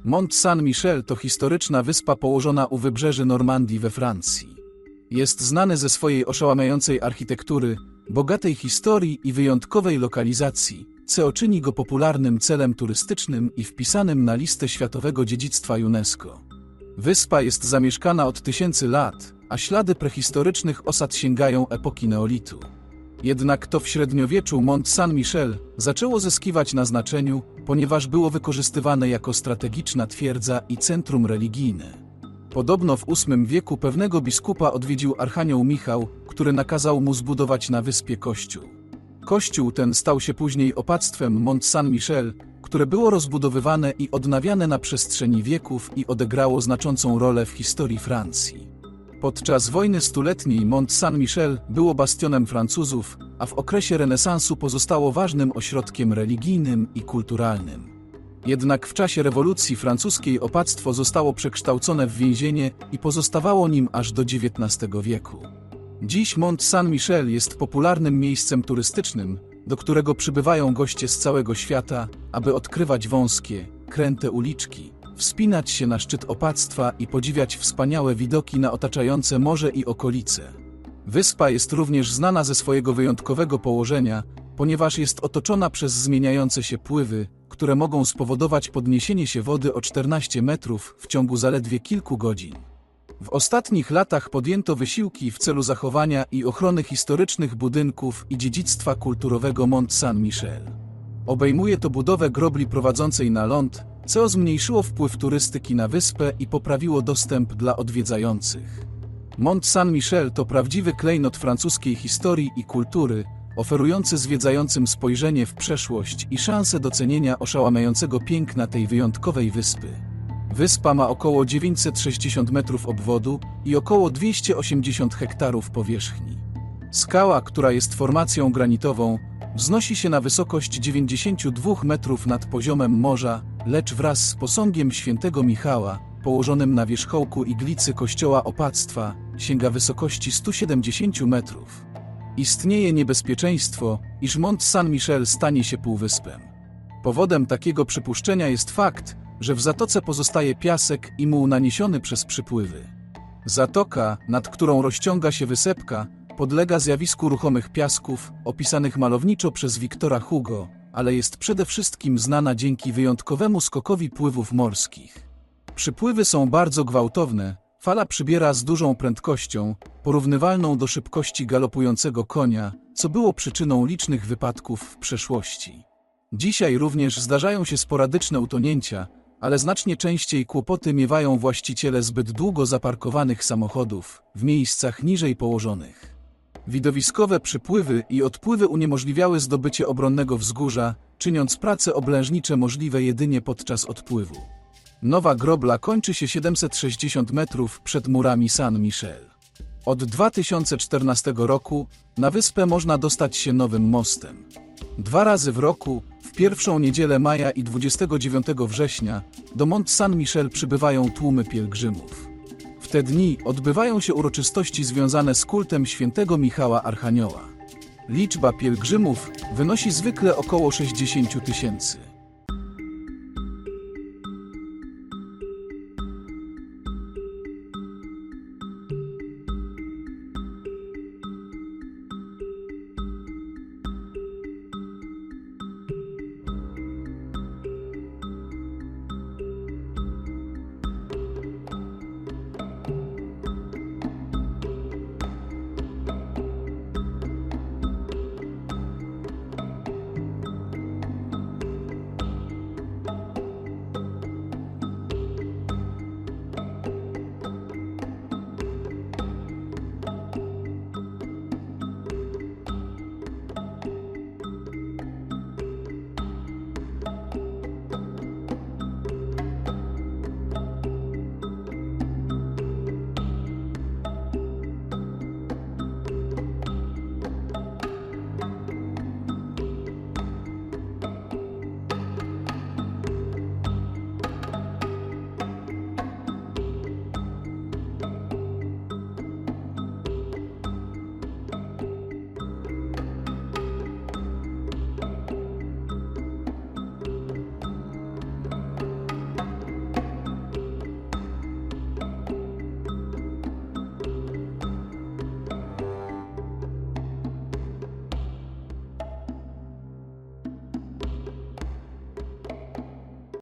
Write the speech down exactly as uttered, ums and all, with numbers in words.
Mont Saint-Michel to historyczna wyspa położona u wybrzeży Normandii we Francji. Jest znany ze swojej oszałamiającej architektury, bogatej historii i wyjątkowej lokalizacji, co czyni go popularnym celem turystycznym i wpisanym na listę światowego dziedzictwa UNESCO. Wyspa jest zamieszkana od tysięcy lat, a ślady prehistorycznych osad sięgają epoki neolitu. Jednak to w średniowieczu Mont Saint-Michel zaczęło zyskiwać na znaczeniu, ponieważ było wykorzystywane jako strategiczna twierdza i centrum religijne. Podobno w ósmym wieku pewnego biskupa odwiedził archanioł Michał, który nakazał mu zbudować na wyspie kościół. Kościół ten stał się później opactwem Mont Saint-Michel, które było rozbudowywane i odnawiane na przestrzeni wieków i odegrało znaczącą rolę w historii Francji. Podczas wojny stuletniej Mont Saint-Michel było bastionem Francuzów, a w okresie renesansu pozostało ważnym ośrodkiem religijnym i kulturalnym. Jednak w czasie rewolucji francuskiej opactwo zostało przekształcone w więzienie i pozostawało nim aż do dziewiętnastego wieku. Dziś Mont Saint-Michel jest popularnym miejscem turystycznym, do którego przybywają goście z całego świata, aby odkrywać wąskie, kręte uliczki, wspinać się na szczyt opactwa i podziwiać wspaniałe widoki na otaczające morze i okolice. Wyspa jest również znana ze swojego wyjątkowego położenia, ponieważ jest otoczona przez zmieniające się pływy, które mogą spowodować podniesienie się wody o czternaście metrów w ciągu zaledwie kilku godzin. W ostatnich latach podjęto wysiłki w celu zachowania i ochrony historycznych budynków i dziedzictwa kulturowego Mont Saint-Michel. Obejmuje to budowę grobli prowadzącej na ląd, co zmniejszyło wpływ turystyki na wyspę i poprawiło dostęp dla odwiedzających. Mont Saint-Michel to prawdziwy klejnot francuskiej historii i kultury, oferujący zwiedzającym spojrzenie w przeszłość i szansę docenienia oszałamiającego piękna tej wyjątkowej wyspy. Wyspa ma około dziewięćset sześćdziesiąt metrów obwodu i około dwieście osiemdziesiąt hektarów powierzchni. Skała, która jest formacją granitową, wznosi się na wysokość dziewięćdziesiąt dwa metrów nad poziomem morza, lecz wraz z posągiem świętego Michała, położonym na wierzchołku iglicy kościoła opactwa, sięga wysokości stu siedemdziesięciu metrów. Istnieje niebezpieczeństwo, iż Mont Saint-Michel stanie się półwyspem. Powodem takiego przypuszczenia jest fakt, że w zatoce pozostaje piasek i muł naniesiony przez przypływy. Zatoka, nad którą rozciąga się wysepka, podlega zjawisku ruchomych piasków, opisanych malowniczo przez Victora Hugo, ale jest przede wszystkim znana dzięki wyjątkowemu skokowi pływów morskich. Przypływy są bardzo gwałtowne, fala przybiera z dużą prędkością, porównywalną do szybkości galopującego konia, co było przyczyną licznych wypadków w przeszłości. Dzisiaj również zdarzają się sporadyczne utonięcia, ale znacznie częściej kłopoty miewają właściciele zbyt długo zaparkowanych samochodów w miejscach niżej położonych. Widowiskowe przypływy i odpływy uniemożliwiały zdobycie obronnego wzgórza, czyniąc prace oblężnicze możliwe jedynie podczas odpływu. Nowa grobla kończy się siedemset sześćdziesiąt metrów przed murami Saint-Michel. Od dwa tysiące czternastego roku na wyspę można dostać się nowym mostem. Dwa razy w roku, w pierwszą niedzielę maja i dwudziestego dziewiątego września, do Mont Saint-Michel przybywają tłumy pielgrzymów. W te dni odbywają się uroczystości związane z kultem świętego Michała Archanioła. Liczba pielgrzymów wynosi zwykle około sześćdziesiąt tysięcy.